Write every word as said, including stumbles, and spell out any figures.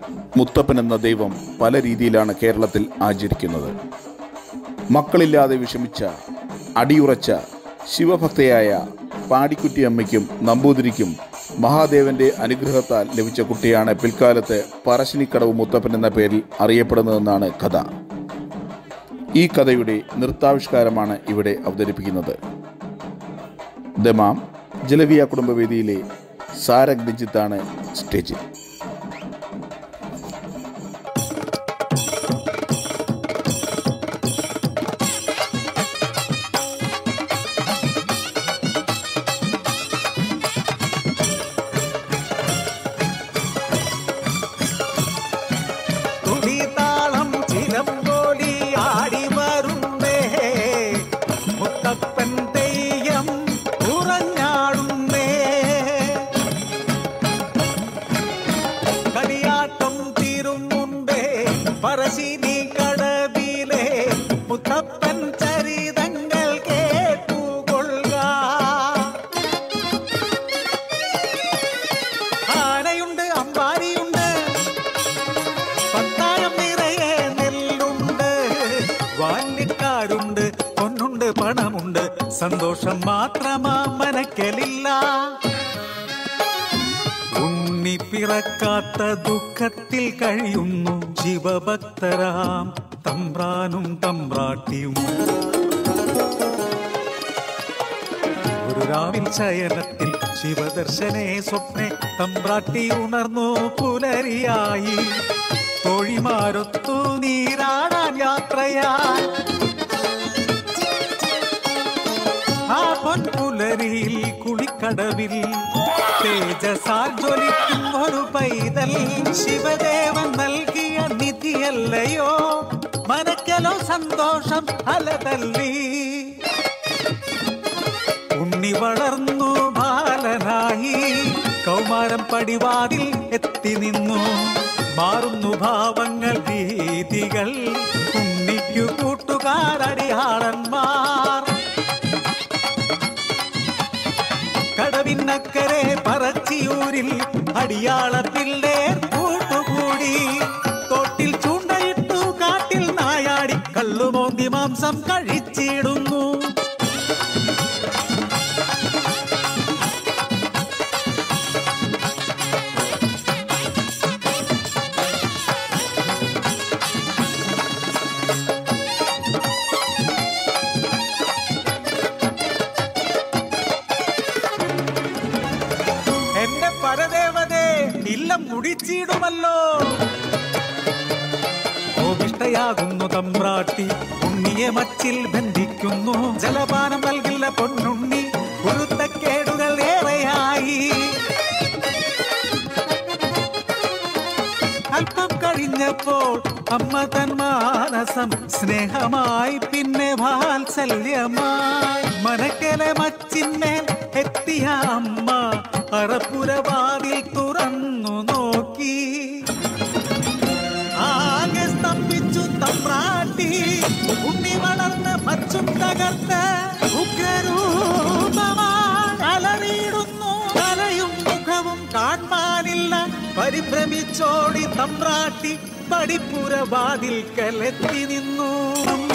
മുത്തപ്പൻ എന്ന ദൈവം പല രീതിയിലാണ് കേരളത്തിൽ ആചരിക്കുന്നത്. മക്കളില്ലാതെ വിഷമിച്ച അടിയുറച്ച ശിവഭക്തയായ പാടിക്കുറ്റിയമ്മയ്ക്കും നമ്പൂതിരിക്കും മഹാദേവന്റെ അനുഗ്രഹത്താൽ ലഭിച്ച കുട്ടിയാണ് പിൽക്കാലത്ത് പറശ്ശിനിക്കടവ് മുത്തപ്പൻ എന്ന പേരിൽ അറിയപ്പെടുന്നതെന്നാണ് കഥ. ഈ കഥയുടെ നൃത്താവിഷ്കാരമാണ് ഇവിടെ അവതരിപ്പിക്കുന്നത്. ദമാം ജലവിയ കുടുംബവേദിയിലെ സാരംഗ് രഞ്ജിത്താണ് സ്റ്റേജിൽ. പറശ്ശിനിക്കടവിലെ മുത്തപ്പൻ ചരിതങ്ങൾ കേട്ടുകൊള്ളുക. ആനയുണ്ട്, അമ്പാരിയുണ്ട്, പത്തായം നിറയെ നെല്ലുണ്ട്, വാല്യക്കാരുണ്ട്, പൊന്നുണ്ട്, പണമുണ്ട്, സന്തോഷം മാത്രമാ മനക്കലില്ല. ഉണ്ണി പിറക്കാത്ത ദുഃഖത്തിൽ കഴിയുന്നു ശിവഭക്തരാം തമ്പ്രാനും തമ്പ്രാട്ടിയും. ഒരു രാവിൽ ശയനത്തിൽ ശിവദർശനേ സ്വപ്നെ തമ്പ്രാട്ടി ഉണർന്നു പുലരിയായി. തോഴിമാരൊത്തു നീരാടാൻ യാത്രയായി. ആ പൊൻപുലരിയിൽ കുളിക്കടവിൽ തേജസാൽ ജ്വലിക്കും ഒരു പൈതൽ ശിവദേവൻ നൽകിയ നിധിയല്ലയോ. മനക്കലോ സന്തോഷം അലതല്ലി. ഉണ്ണി വളർന്നു ബാലനായി കൗമാരം പടിവാതിൽ എത്തി നിന്നു. മാറുന്നു ഭാവങ്ങൾ രീതികൾ, ഉണ്ണിക്കു കൂട്ടുകാരടിയാളന്മാർ. കടവിനക്കരെ പറച്ചിയൂരിൽ അടിയാളത്തിൽലേർ കൂട്ടുകൂടി. തോട്ടിൽ ചൂണ്ടയിട്ടു കാട്ടിൽ നായാടി കള്ളുമോന്തി മാംസം കഴിച്ചിടുന്നു. എന്റെ പരദേവതേ ഇല്ലം മുടിച്ചിടുമല്ലോ. കോപിഷ്ടയാകുന്നു തമ്പ്രാട്ടി, ഉണ്ണിയെ മച്ചിൽ ബന്ധിക്കുന്നു. ജലപാനം നൽകില്ല പൊന്നുണ്ണി, കുരുത്തക്കേടുകൾ ഏറെയായി. അല്പം കഴിഞ്ഞപ്പോൾ അമ്മ തൻ മാനസം സ്നേഹമായി, പിന്നെ വാത്സല്യമായി. മനക്കലെ മച്ചിന്മേൽ എത്തിയ അമ്മ അറപ്പുരവാതിൽ തുറന്നു നോക്കി. ആകെ സ്തംഭിച്ചു തമ്പ്രാട്ടി. ഉണ്ണി വളർന്ന് മച്ചും തകർത്ത് ഉഗ്രരൂപമായി അലറിയിടുന്നു. തലയും മുഖവും കാണാനില്ല. പരിഭ്രമിച്ചോടി തമ്പ്രാട്ടി പടിപ്പുരവാതിൽക്കലെത്തി നിന്നു.